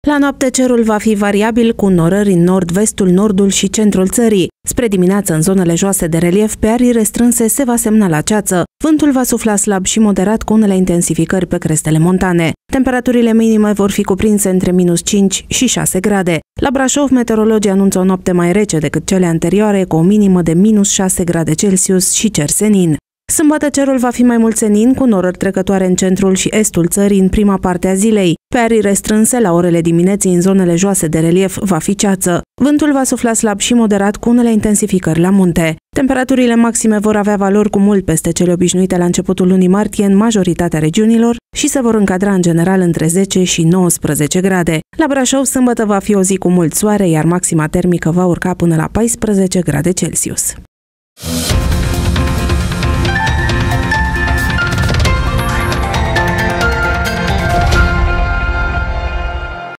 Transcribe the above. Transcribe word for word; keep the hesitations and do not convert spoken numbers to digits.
La noapte cerul va fi variabil cu norări în nord-vestul, nordul și centrul țării. Spre dimineață, în zonele joase de relief, pe arii restrânse se va semna la ceață. Vântul va sufla slab și moderat cu unele intensificări pe crestele montane. Temperaturile minime vor fi cuprinse între minus cinci și șase grade. La Brașov, meteorologii anunță o noapte mai rece decât cele anterioare, cu o minimă de minus șase grade Celsius și cer senin. Sâmbătă cerul va fi mai mult senin, cu norări trecătoare în centrul și estul țării în prima parte a zilei. Pe arii restrânse, la orele dimineții, în zonele joase de relief, va fi ceață. Vântul va sufla slab și moderat, cu unele intensificări la munte. Temperaturile maxime vor avea valori cu mult peste cele obișnuite la începutul lunii martie în majoritatea regiunilor și se vor încadra în general între zece și nouăsprezece grade. La Brașov, sâmbătă va fi o zi cu mult soare, iar maxima termică va urca până la paisprezece grade Celsius.